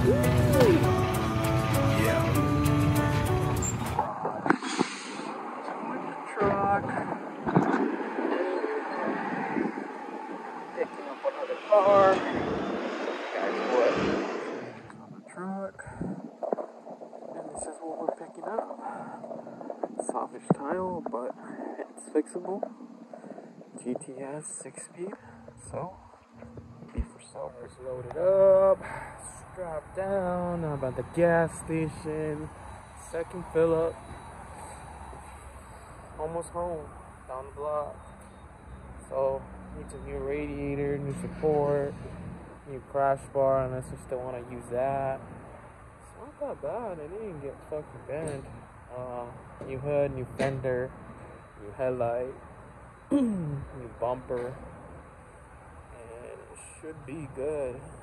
Yeah. Truck. Picking up another car. Guys, what? On the truck. And this is what we're picking up. Softish tile, but it's fixable. GTS 6-speed. So, be for sale. Cars loaded up. Strapped down. I'm at the gas station. Second fill up. Almost home. Down the block. So, needs a new radiator, new support, new crash bar, unless you still want to use that. It's not that bad. It didn't get fucking bent. New hood, new fender, new headlight, new bumper, and it should be good.